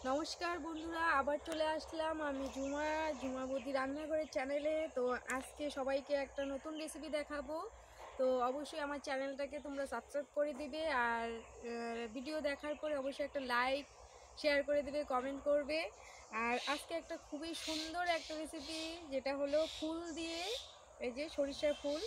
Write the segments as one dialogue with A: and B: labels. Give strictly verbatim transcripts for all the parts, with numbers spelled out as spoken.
A: নমস্কার বন্ধুরা, আবার চলে আসলাম আমি ঝুমা ঝুমা বৌদি রান্নাঘরের চ্যানেলে। তো আজকে সবাইকে একটা নতুন রেসিপি দেখাবো। তো অবশ্যই আমার চ্যানেলটাকে তোমরা সাবস্ক্রাইব করে দিবে, আর ভিডিও দেখার পরে অবশ্যই একটা লাইক শেয়ার করে দিবে, কমেন্ট করবে। আর আজকে একটা খুবই সুন্দর একটা রেসিপি, যেটা হলো ফুল দিয়ে, এই যে সরিষার ফুল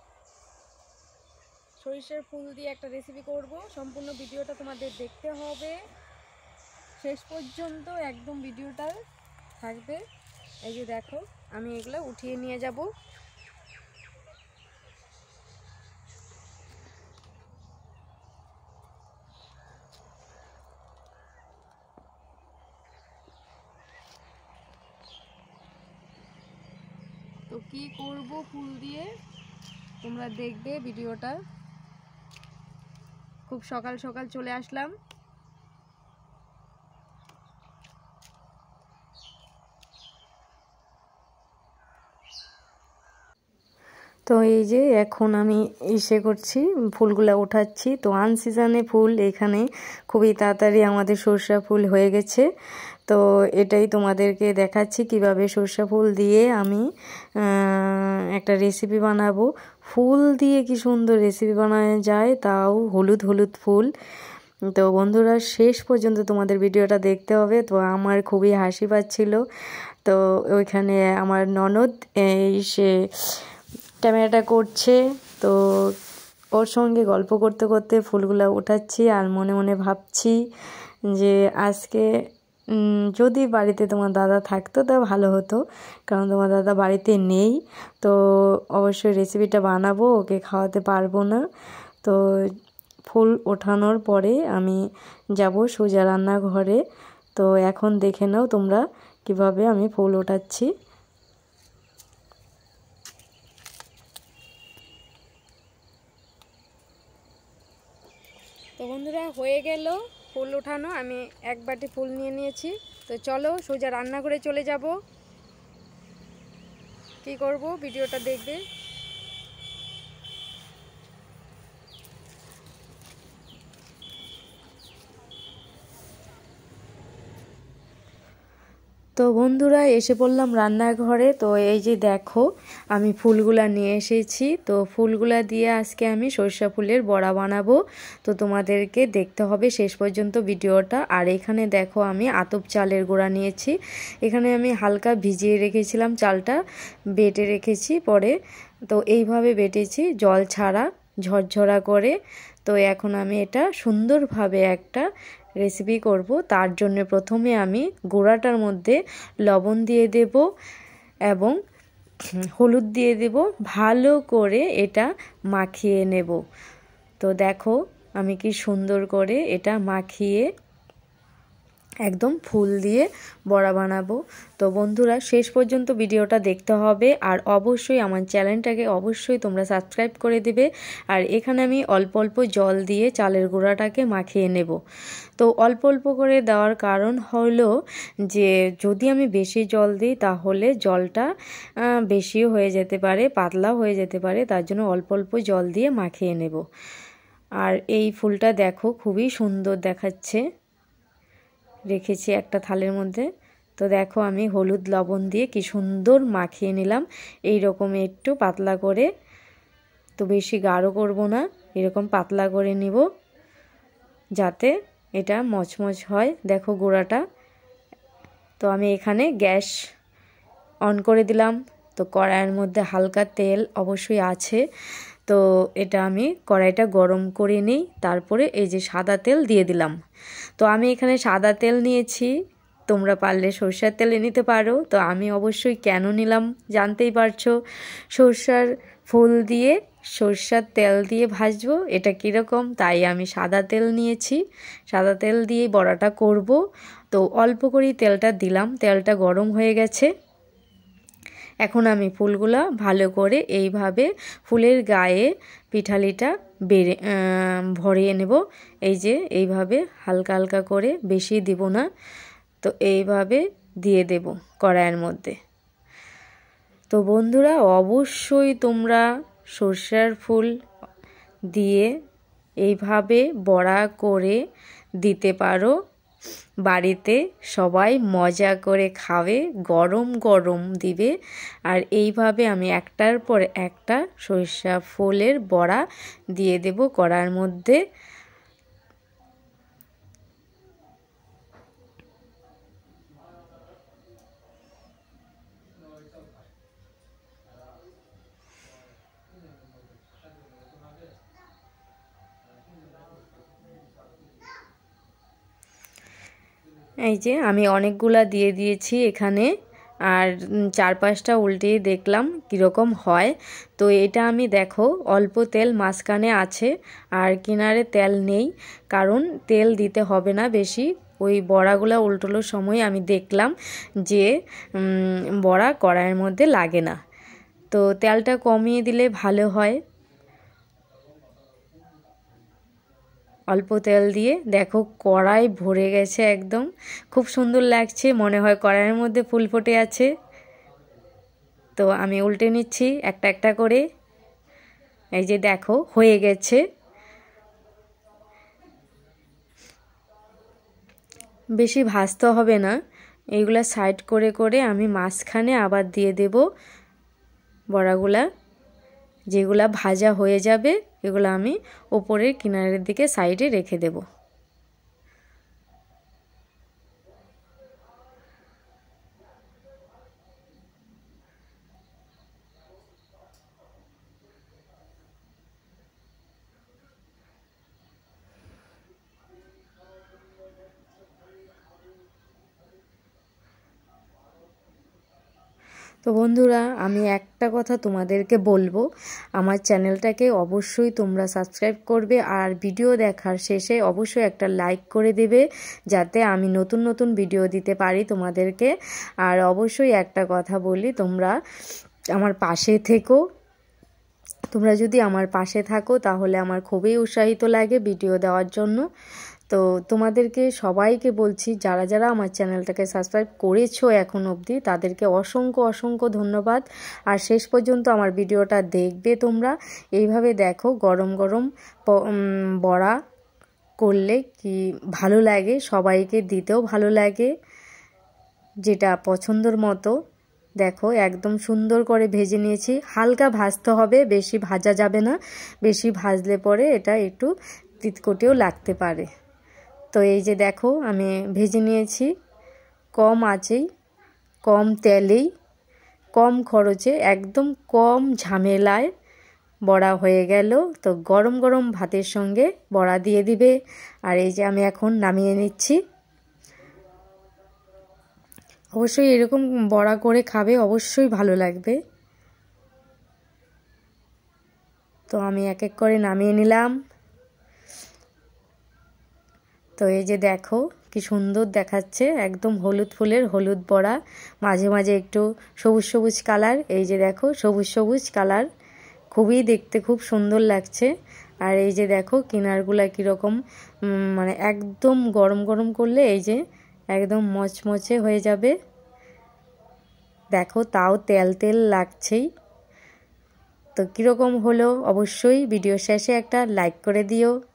A: সরিষার ফুল দিয়ে একটা রেসিপি করব। সম্পূর্ণ ভিডিওটা তোমাদের দেখতে হবে, শেষ পর্যন্ত একদম ভিডিওটা থাকবে। এই যে দেখো, আমি এগুলো উঠিয়ে নিয়ে যাব। তো কি করব ফুল দিয়ে তোমরা দেখবে ভিডিওটা। খুব সকাল সকাল চলে আসলাম। তো এই যে এখন আমি ইসে করছি, ফুলগুলা উঠাচ্ছি। তো আন সিজনে ফুল এখানে খুবই তাড়াতাড়ি আমাদের সরষা ফুল হয়ে গেছে। তো এটাই তোমাদেরকে দেখাচ্ছি কিভাবে সরষা ফুল দিয়ে আমি একটা রেসিপি বানাবো। ফুল দিয়ে কি সুন্দর রেসিপি বানানো যায়, তাও হলুদ হলুদ ফুল। তো বন্ধুরা শেষ পর্যন্ত তোমাদের ভিডিওটা দেখতে হবে। তো আমার খুবই হাসি পাচ্ছিল। তো ওইখানে আমার ননদ এই সে ক্যামেরাটা করছে, তো ওর সঙ্গে গল্প করতে করতে ফুলগুলো উঠাচ্ছি আর মনে মনে ভাবছি যে আজকে যদি বাড়িতে তোমার দাদা থাকতো তা ভালো হতো, কারণ তোমার দাদা বাড়িতে নেই। তো অবশ্যই রেসিপিটা বানাবো, ওকে খাওয়াতে পারবো না। তো ফুল ওঠানোর পরে আমি যাব সোজা রান্নাঘরে। তো এখন দেখে নাও তোমরা কিভাবে আমি ফুল ওঠাচ্ছি। তো বন্ধুরা, হয়ে গেল ফুল ওঠানো। আমি এক বাটি ফুল নিয়ে নিয়েছি। তো চলো সোজা রান্নাঘরে চলে যাব। কি করব ভিডিওটা দেখবে। তো বন্ধুরা, এসে পড়লাম রান্নাঘরে। তো এই যে দেখো, আমি ফুলগুলা নিয়ে এসেছি। তো ফুলগুলা দিয়ে আজকে আমি সরষা ফুলের বড়া বানাবো। তো তোমাদেরকে দেখতে হবে শেষ পর্যন্ত ভিডিওটা। আর এখানে দেখো, আমি আতপ চালের গুঁড়া নিয়েছি। এখানে আমি হালকা ভিজিয়ে রেখেছিলাম, চালটা বেটে রেখেছি পরে। তো এইভাবে বেটেছি, জল ছাড়া, ঝরঝরা করে। তো এখন আমি এটা সুন্দরভাবে একটা রেসিপি করব। তার জন্য প্রথমে আমি গুঁড়াটার মধ্যে লবণ দিয়ে দেব এবং হলুদ দিয়ে দেব, ভালো করে এটা মাখিয়ে নেব। তো দেখো আমি কি সুন্দর করে এটা মাখিয়ে একদম ফুল দিয়ে বড়া বানাবো। তো বন্ধুরা, শেষ পর্যন্ত ভিডিওটা দেখতে হবে। আর অবশ্যই আমার চ্যানেলটাকে অবশ্যই তোমরা সাবস্ক্রাইব করে দিবে। আর এখানে আমি অল্প অল্প জল দিয়ে চালের গুঁড়াটাকে মাখিয়ে নেব। তো অল্প অল্প করে দেওয়ার কারণ হলো যে যদি আমি বেশি জল দিই তাহলে জলটা বেশি হয়ে যেতে পারে, পাতলা হয়ে যেতে পারে। তার জন্য অল্প অল্প জল দিয়ে মাখিয়ে নেব। আর এই ফুলটা দেখো খুবই সুন্দর দেখাচ্ছে, রেখেছি একটা থালের মধ্যে। তো দেখো আমি হলুদ লবণ দিয়ে কি সুন্দর মাখিয়ে নিলাম, এই রকম একটু পাতলা করে। তো বেশি গাঢ় করব না, এরকম পাতলা করে নিব যাতে এটা মচমচ হয়। দেখো গুঁড়াটা। তো আমি এখানে গ্যাস অন করে দিলাম। তো কড়াইয়ের মধ্যে হালকা তেল অবশ্যই আছে। তো এটা আমি কড়াইটা গরম করে নিই, তারপরে এই যে সাদা তেল দিয়ে দিলাম। তো আমি এখানে সাদা তেল নিয়েছি, তোমরা পারলে সরষের তেলে নিতে পারো। তো আমি অবশ্যই কেন নিলাম জানতেই পারছো, সরষার ফুল দিয়ে সরষার তেল দিয়ে ভাজবো, এটা কীরকম, তাই আমি সাদা তেল নিয়েছি। সাদা তেল দিয়েই বড়াটা করব। তো অল্প করেই তেলটা দিলাম, তেলটা গরম হয়ে গেছে। এখন আমি ফুলগুলা ভালো করে এইভাবে ফুলের গায়ে পিঠালিটা বেড়ে ভরিয়ে নেব। এই যে এইভাবে হালকা হালকা করে, বেশি দিব না। তো এইভাবে দিয়ে দেব কড়াইয়ের মধ্যে। তো বন্ধুরা, অবশ্যই তোমরা সরষের ফুল দিয়ে এইভাবে বড়া করে দিতে পারো। বাড়িতে সবাই মজা করে খাবে, গরম গরম দিবে। আর এইভাবে আমি একটার পর একটা সরিষা ফুলের বড়া দিয়ে দেব কড়ার মধ্যে। এই যে আমি অনেকগুলা দিয়ে দিয়েছি এখানে, আর চার পাঁচটা উল্টিয়ে দেখলাম কীরকম হয়। তো এটা আমি দেখো অল্প তেল মাঝখানে আছে আর কিনারে তেল নেই, কারণ তেল দিতে হবে না বেশি। ওই বড়াগুলা উল্টোনোর সময় আমি দেখলাম যে বড়া কড়াইয়ের মধ্যে লাগে না, তো তেলটা কমিয়ে দিলে ভালো হয়। অল্প তেল দিয়ে দেখো কড়াই ভরে গেছে একদম, খুব সুন্দর লাগছে, মনে হয় কড়াইয়ের মধ্যে ফুল ফুটে আছে। তো আমি উল্টে নিচ্ছি একটা একটা করে। এই যে দেখো হয়ে গেছে। বেশি ভাজতে হবে না, এইগুলা সাইড করে করে আমি মাঝখানে আবার দিয়ে দেব বড়াগুলা। যেগুলা ভাজা হয়ে যাবে এগুলো আমি ওপরের কিনারের দিকে সাইডে রেখে দেব। তো বন্ধুরা, আমি একটা কথা তোমাদেরকে বলবো, আমার চ্যানেলটাকে অবশ্যই তোমরা সাবস্ক্রাইব করবে, আর ভিডিও দেখার শেষে অবশ্যই একটা লাইক করে দেবে, যাতে আমি নতুন নতুন ভিডিও দিতে পারি তোমাদেরকে। আর অবশ্যই একটা কথা বলি, তোমরা আমার পাশে থেকো। তোমরা যদি আমার পাশে থাকো তাহলে আমার খুবই উৎসাহিত লাগে ভিডিও দেওয়ার জন্য। তো তোমাদেরকে সবাইকে বলছি, যারা যারা আমার চ্যানেলটাকে সাবস্ক্রাইব করেছো এখন অবধি, তাদেরকে অসংখ্য অসংখ্য ধন্যবাদ। আর শেষ পর্যন্ত আমার ভিডিওটা দেখবে তোমরা। এইভাবে দেখো গরম গরম বড়া করলে কি ভালো লাগে, সবাইকে দিতেও ভালো লাগে, যেটা পছন্দর মতো। দেখো একদম সুন্দর করে ভেজে নিয়েছি। হালকা ভাজতে হবে, বেশি ভাজা যাবে না, বেশি ভাজলে পরে এটা একটু তিতকুটেও লাগতে পারে। তো এই যে দেখো আমি ভেজে নিয়েছি কম আঁচেই, কম তেলেই, কম খরচে, একদম কম ঝামেলায় বড়া হয়ে গেল। তো গরম গরম ভাতের সঙ্গে বড়া দিয়ে দিবে। আর এই যে আমি এখন নামিয়ে নিচ্ছি। অবশ্যই এরকম বড়া করে খাবে, অবশ্যই ভালো লাগবে। তো আমি এক এক করে নামিয়ে নিলাম। তো এই যে দেখো কি সুন্দর দেখাচ্ছে, একদম হলুদ ফুলের হলুদ বড়া, মাঝে মাঝে একটু সবুজ সবুজ কালার। এই যে দেখো সবুজ সবুজ কালার, খুবই দেখতে খুব সুন্দর লাগছে। আর এই যে দেখো কিনারগুলা কীরকম, মানে একদম গরম গরম করলে এই যে একদম মচমচে হয়ে যাবে। দেখো তাও তেল তেল লাগছেই। তো কীরকম হলো অবশ্যই ভিডিও শেষে একটা লাইক করে দিও।